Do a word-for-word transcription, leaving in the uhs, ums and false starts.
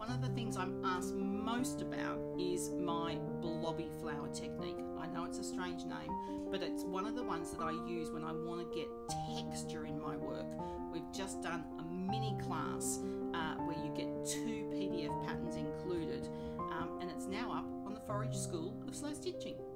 one of the things I'm asked most about is my blobby flower technique. I know it's a strange name, but it's one of the ones that I use when I want to get texture in my work. We've just done a mini class uh, where you get two P D F patterns included, um, and it's now up on the FORAGE School of Slow Stitching.